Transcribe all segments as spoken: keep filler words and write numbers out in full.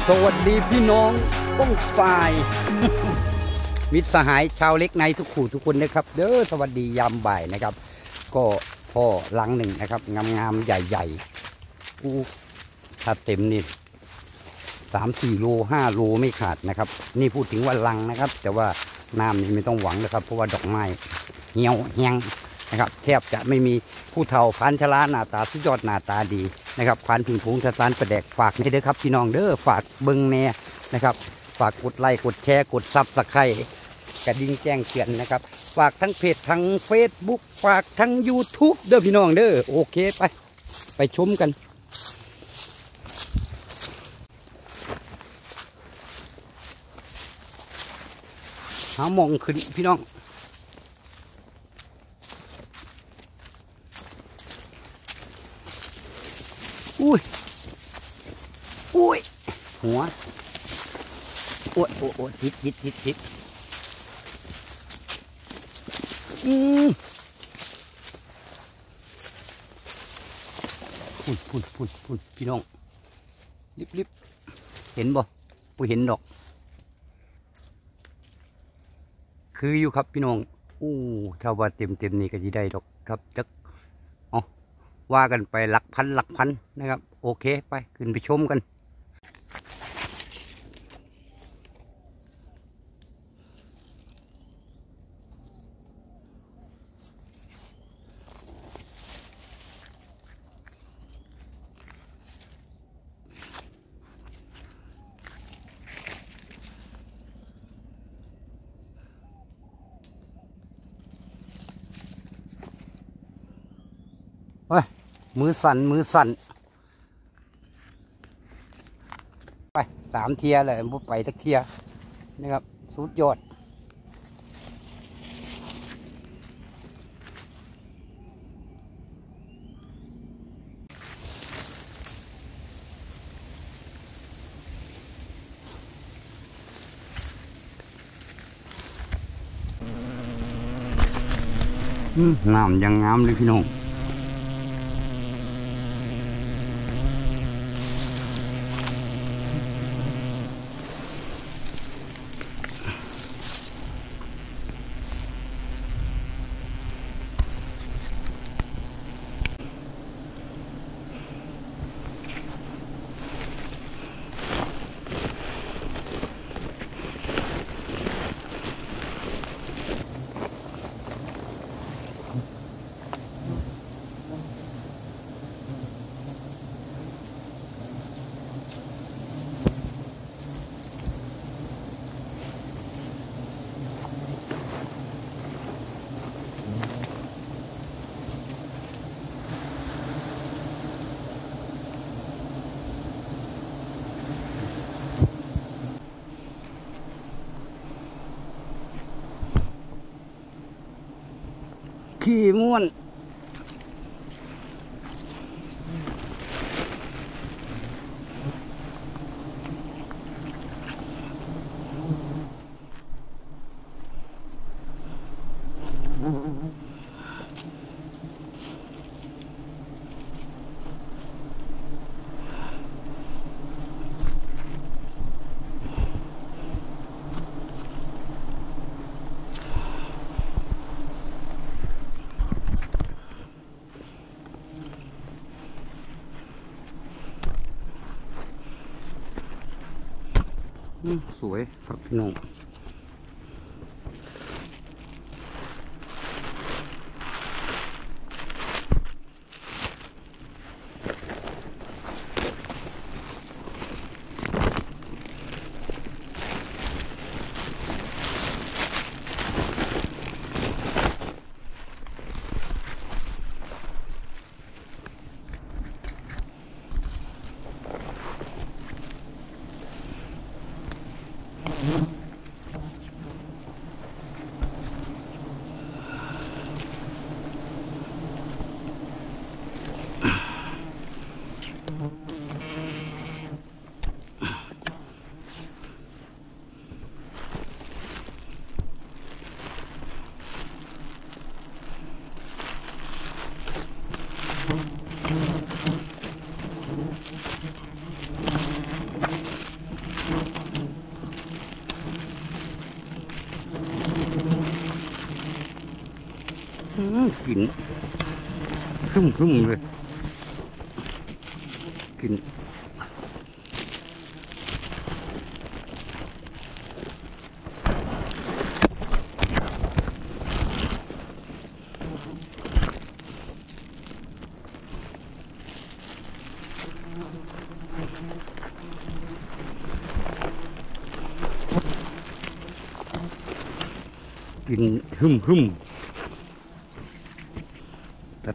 สวัสดีพี่น้องป้องฝ่ายมิตรสหายชาวเล็กในทุกขู่ทุกคนนะครับเด้อสวัสดียามบ่ายนะครับก็พ่อลังหนึ่งนะครับงามๆใหญ่ๆอู้ถ้าเต็มนี่สามสี่โลห้าโลไม่ขาดนะครับนี่พูดถึงว่าลังนะครับแต่ว่าน้ำนี่ไม่ต้องหวังนะครับเพราะว่าดอกไม้เหี่ยวแห้งนะครับแทบจะไม่มีผู้เฒ่าพันชราหน้าตาสุดยอดหน้าตาดีนะครับพันถึงพงศสารประแดกฝากให้เด้อครับพี่น้องเด้อฝากเบิ้งแน่นะครับฝากกดไลค์กดแชร์กดซับสไครต์กระดิ่งแจ้งเตือนนะครับฝากทั้งเพจทั้งเฟซบุ๊กฝากทั้งยูทูบเด้อพี่น้องเด้อโอเคไปไปชมกันหามองขึ้นพี่น้องอุ้ยอุ้ยหัวโอ้ยโอ้ยโอ้ยจิตจิตจิตจิตอืมพุ่นพุ่นพุ่นพุ่นพี่น้องลิบลิบเห็นบ่ผู้เห็นดอกคืออยู่ครับพี่น้องอู้ถ้าว่าเต็มเต็มนี่ก็จะได้ดอกครับจักอ๋อว่ากันไปหลักพันหลักพันนะครับโอเคไปขึ้นไปชมกันไปมือสั่นมือสั่นไปสามเทียเลยมุดไปทักเทียนะครับสุดยอดน้ำยังงามเลยพี่น้องขี้ม้วนสวยครับพี่น้องกลิ่นชุ่มชุ่มเลยกลิ่นกินหึ่มหึ่มแต่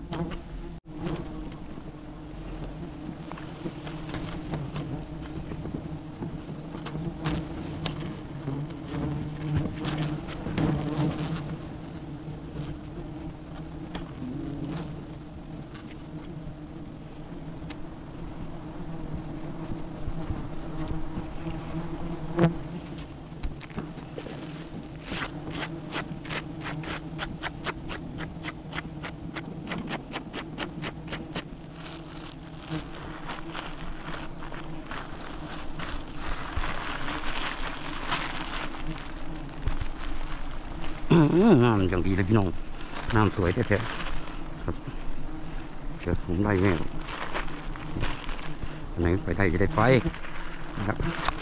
น้ำอย่างดีเลยพี่น้องน้ำสวยแท้ๆครับเดี๋ยวผมได้แน่อันไหนไปได้จะได้ไปนะครับ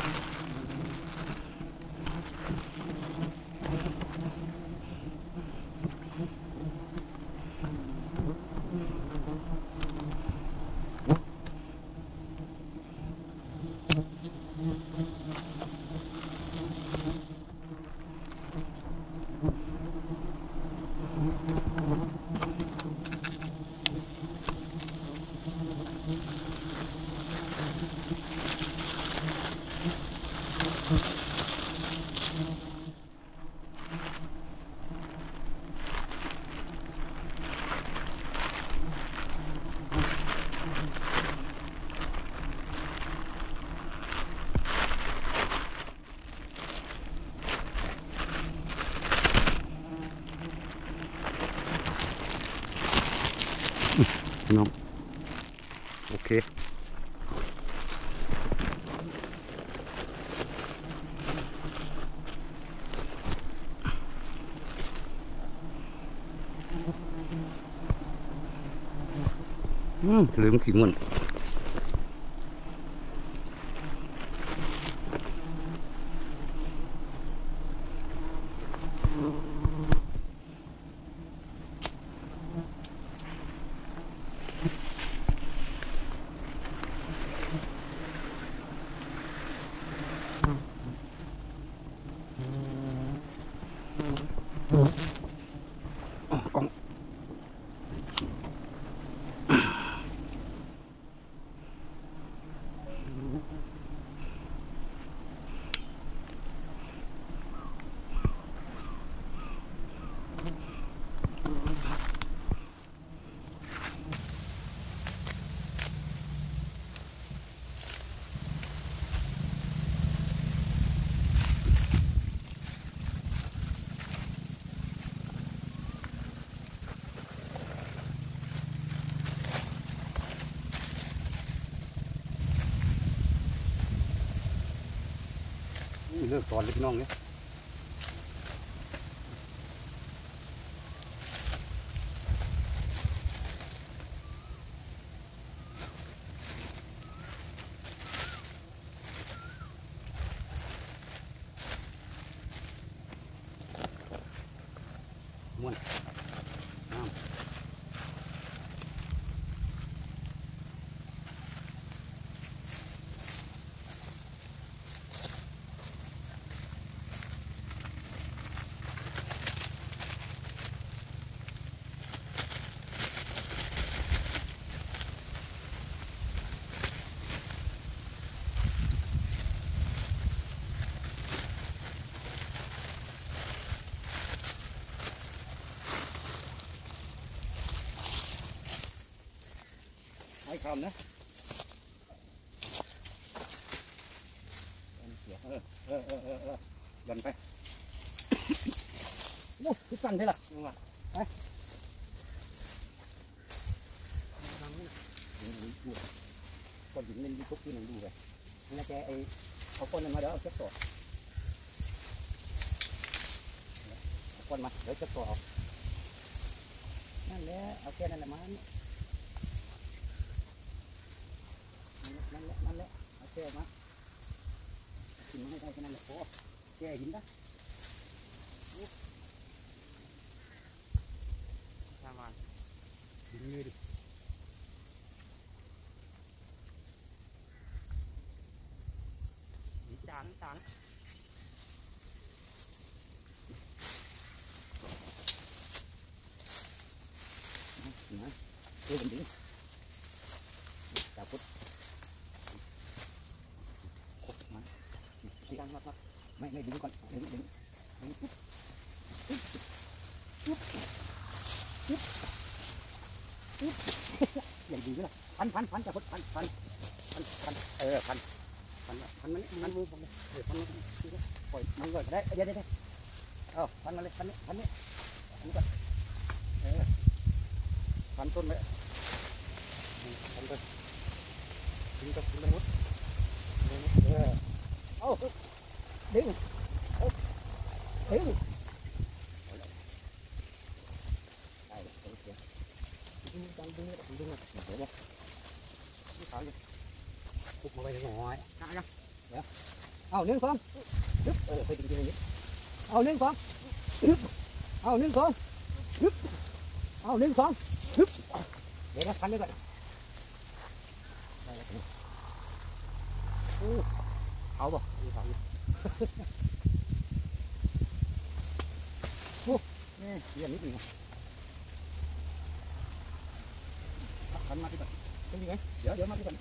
พี่น้องโอเคอืมลืมขี้มันเลิกก่อนเลยพี่น้องเนี่ยม้วนน้ำไอ้คำนะเออเออเออเออเออดันไปโอ้ยสั่นใช่หรอไปก้อนหินเล่นยูทูบที่หนึ่งดูไปนี่แกไอเอาก้อนนั้นมาเดี๋ยวเอาเช็ดต่อเอาก้อนมาเดี๋ยวเช็ดต่อเอานั่นแหละเอาแค่นั้นแหละมันนั่นแหละนั่นแหละเอาแค่มากินมาให้ได้แค่นั้นแหละพอแค่หินนะทำมันดึงเลยดิจานจานนะเพื่อเป็นดึงจับพุทธครบมันที่ดังมากๆไม่ไม่ดึงก่อนดึงดึงดึงปุ๊บปุ๊บปุ๊บปุ๊บปุ๊บใหญ่ดีด้วยพันพันพันจับพุทธพันพันพันพันเออพันพันพันมันมันมือผมเลยเออพันมันปล่อยมันก่อนได้เดี๋ยวเดี๋ยวเออพันมาเลยพันนี้พันนี้พันก่อนเออพันต้นเลยพันต้นดึงกับดึงกันหมดเออเอาดึงเอาดึงได้เลยโอเคดึงจังดึงเลยดึงเลยเดี๋ยวเลยนี่ขาวอยู่ปุกมาไปหน่อยนะยังเดี๋ยวเอาหนึ่งสองยึบเออไปดึงดึงนี้เอาหนึ่งสองยึบเอาหนึ่งสองยึบเอาหนึ่งสองยึบเดี๋ยวนะพันด้วยก่อนเอาบ่มีฝังโอ้นี่เรียนนิดหนึ่งพันมาที่ก่อนเป็นยังไงเดี๋ยวเดี๋ยวมาที่ก่อน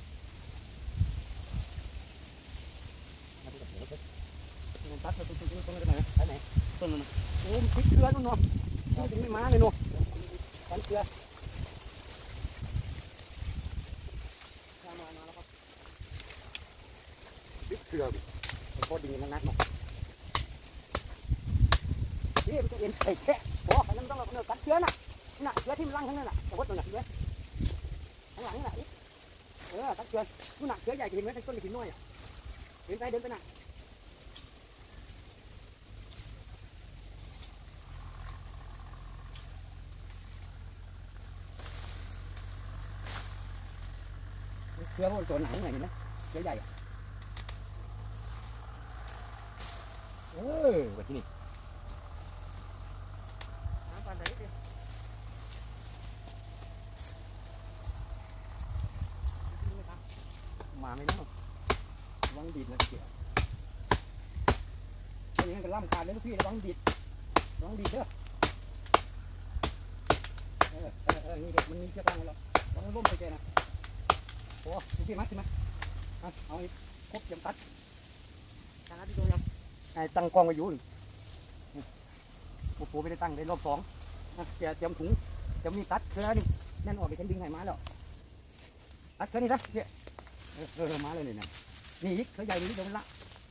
มาที่ก่อนเดี๋ยวไปต้นตัดต้นต้นต้นต้นอะไรไหนไหนต้นนั้นโอ้พริกเกลือนู่นเนาะถึงไม่มาเลยเนาะพันเกลือมาแล้วครับพริกเกลือพอดีมันนักเนาะนี่มันจะเอ็นไข่แค่โอ้ยมันต้องเอาเนื้อกัดเชื้อน่ะน่ะเชื้อที่มันลังทั้งนั้นน่ะแต่ว่าตัวน่ะเชื้อข้างหลังนี่แหละเออกัดเชื้อนู่นน่ะเชื้อใหญ่จะเห็นไหมทั้งต้นกับหินน้อยอ่ะเดินไปเดินไปน่ะเชื้อพวกตัวหนังไหนเห็นไหมเชื้อใหญ่เออแบบนี้น้ำปลาไหลดิมาไม่ได้วังดีดนะเกี่ยวอย่างนี้ก็ล่ำขาดเลยทุกพี่ระวังดีดระวังดีดเด้อเออเออเออนี่เด็กมันมีเชือกตั้งแล้วระวังล้มไปเจนะโอ้ทุกพี่มัดใช่ไหมเอาเอาครบจำตัดตั้งที่ตรงนี้ไอ้ตั้งกองไว้อยู่โอ้โหไม่ได้ตั้งได้รอบสองนะจะเตรียมถุงจะมีตัดเครือนี่แน่นออกไปฉันดึงให้มาแล้วตัดเครือนี่นะเจ๊เออเออมาเลยเนี่ยนี่อีกเครือใหญ่นี่เดี๋ยวมันละ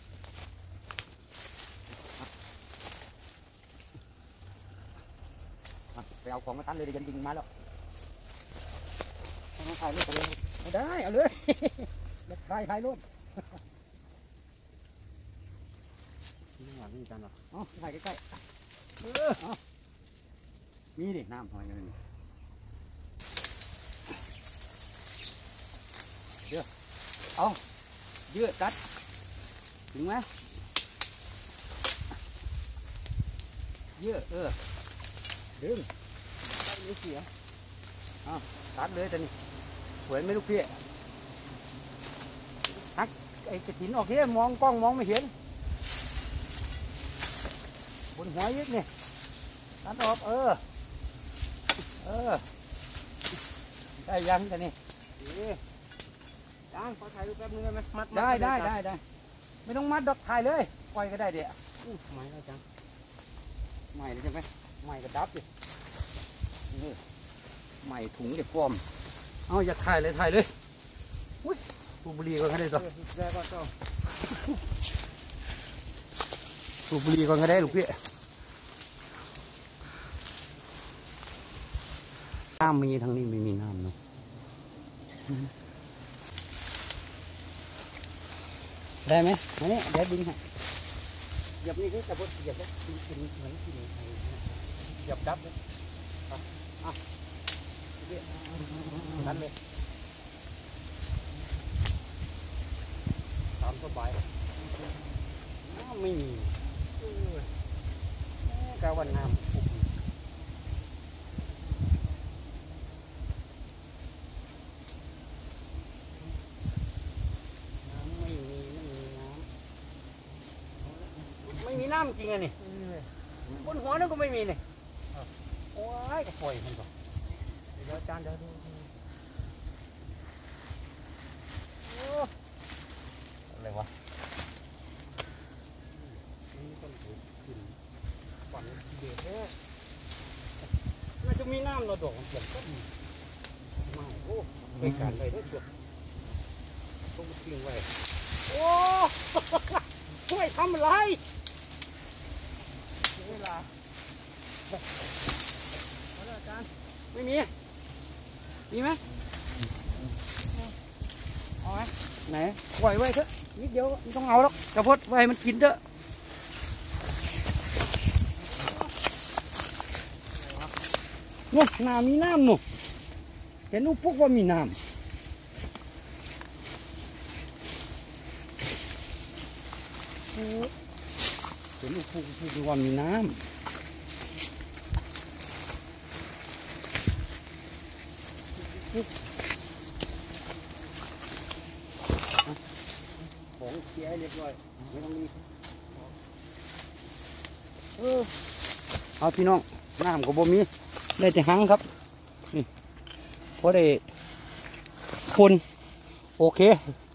ไปเอาของมาตัดเลยเดี๋ยวฉันดึงมาแล้วต้องถ่ายรูปไปเลยไม่ได้เอาเลยถ่ายถ่ายรูปนี่หวานนี่จันหรออ๋อถ่ายใกล้ๆเออเอานี่ดิน้ำหอยกันนี่เดี๋ยวเอายืดกัดถึงไหมยืดเออดึงไม่เสียเอาตัดเลยแต่นี่สวยไหมลูกพี่ทักไอ้กระถินออกที่มองกล้องมองไม่เห็นบนหัวยึดนี่ตัดออกเออเออได้ยังแต่นี่จ้างขอถ่ายรูปแป๊บนึงได้ไหมมัดได้ได้ได้ได้ไม่ต้องมัดดอกถ่ายเลยปล่อยก็ได้เดี๋ยวไม่ได้จังไม่เลยใช่ไหมไม่ก็ดับดิใหม่ถุงเด็กฟอมเอาอยากถ่ายเลยถ่ายเลยอุ้ยสูบบุหรี่ก่อนก็ได้ต่อได้ก็ต่อสูบบุหรี่ก่อนก็ได้ลูกพี่น้ำมีทางนี้ไม่มีน้ำเนาะได้ไหมอันนี้เดี๋ยวดึงให้หยับนี่คือจะบดหยับได้กินเหมือนกินอะไรหยับดับเลยนั่นเลยตามสบายไม่มีกาวันน้ำไม่มีไม่มีน้ำไม่มีน้ำจริงอะนี่บนหัวนั่นก็ไม่มีนี่โอ้ยก็ปล่อยมันก่อนเดี๋ยวจานเดี๋ยวดูอะไรวะนี่ต้นถูกขึ้นปั่นเดือดแท้น่าจะมีน้ำเราดอกมันเปลี่ยนต้นไม่โอ้ไปการไปด้วยเชือกต้องทิ้งไว้โอ้ช่วยทำอะไรเวลาอาจารย์ไม่มีมีไหมเอาไหมไหนปล่อยไว้เถอะนิดเดียวไม่ต้องเอาหรอกกระพดไว้มันกินเถอะนู่นน้ำมีน้ำนู่นเห็นลูกปุ๊กว่ามีน้ำเห็นลูกปุ๊กปุ๊กว่ามีน้ำของเสียเรียบร้อยไม่ต้องรีบเออเอาพี่น้องน้ำก็บ่มีได้แต่หังครับนี่พอได้คนโอเค